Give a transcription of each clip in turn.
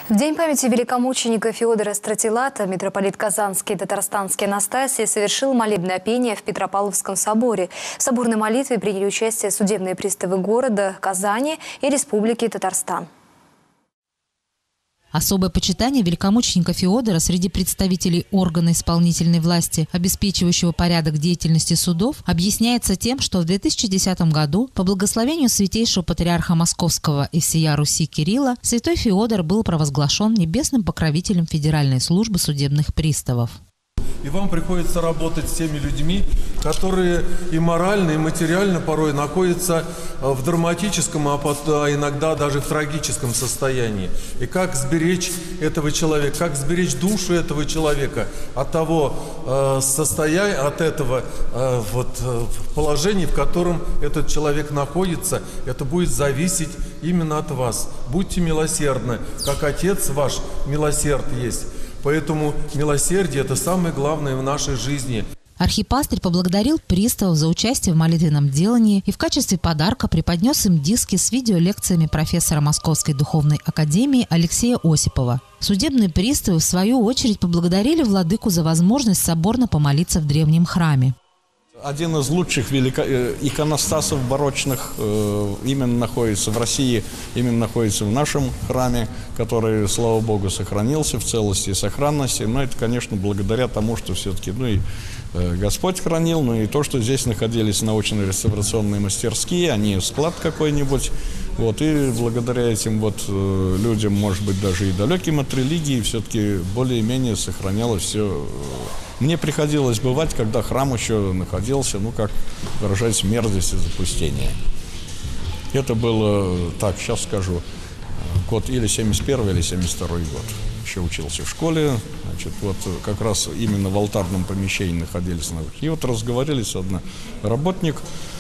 В день памяти великомученика Феодора Стратилата митрополит Казанский и Татарстанский Анастасий совершил молебное пение в Петропавловском соборе. В соборной молитве приняли участие судебные приставы города Казани и Республики Татарстан. Особое почитание великомученика Феодора среди представителей органа исполнительной власти, обеспечивающего порядок деятельности судов, объясняется тем, что в 2010 году по благословению святейшего патриарха Московского и всея Руси Кирилла святой Феодор был провозглашен небесным покровителем Федеральной службы судебных приставов. И вам приходится работать с теми людьми, которые и морально, и материально порой находятся в драматическом, а иногда даже в трагическом состоянии. И как сберечь этого человека, как сберечь душу этого человека от того состояния, от этого положения, в котором этот человек находится, это будет зависеть именно от вас. Будьте милосердны, как Отец ваш милосерд есть. Поэтому милосердие – это самое главное в нашей жизни. Архипастырь поблагодарил приставов за участие в молитвенном делании и в качестве подарка преподнес им диски с видеолекциями профессора Московской духовной академии Алексея Осипова. Судебные приставы, в свою очередь, поблагодарили владыку за возможность соборно помолиться в древнем храме. Один из лучших иконостасов барочных именно находится в России, именно находится в нашем храме, который, слава Богу, сохранился в целости и сохранности. Но это, конечно, благодаря тому, что все-таки и Господь хранил, и то, что здесь находились научно-реставрационные мастерские, а не склад какой-нибудь. И благодаря этим людям, может быть, даже и далеким от религии, все-таки более-менее сохранялось все. Мне приходилось бывать, когда храм еще находился, как выражаясь, в мерзости запустения. Это было, сейчас скажу, год или 71 или 72 год. Еще учился в школе, как раз именно в алтарном помещении находились. И разговорились, работник,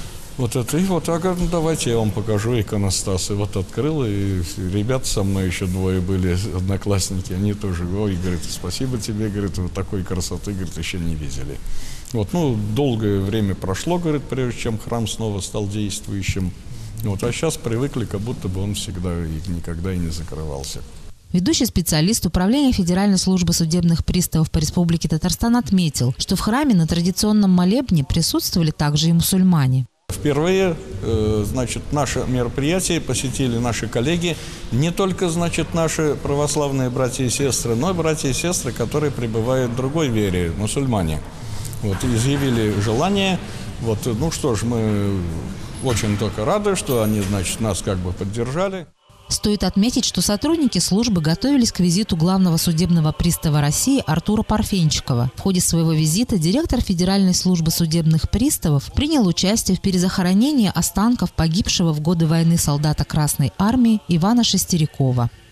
давайте я вам покажу иконостас. И открыл, и ребята со мной еще двое были, одноклассники, они тоже, говорит, спасибо тебе, говорит, вот такой красоты, говорит, еще не видели. Долгое время прошло, говорит, прежде чем храм снова стал действующим. А сейчас привыкли, как будто бы он всегда и никогда и не закрывался. Ведущий специалист Управления Федеральной службы судебных приставов по Республике Татарстан отметил, что в храме на традиционном молебне присутствовали также и мусульмане. Впервые, наше мероприятие посетили наши коллеги, не только, наши православные братья и сестры, но и братья и сестры, которые пребывают в другой вере, мусульмане. Изъявили желание. Мы очень только рады, что они, нас поддержали. Стоит отметить, что сотрудники службы готовились к визиту главного судебного пристава России Артура Парфенчикова. В ходе своего визита директор Федеральной службы судебных приставов принял участие в перезахоронении останков погибшего в годы войны солдата Красной армии Ивана Шестерякова.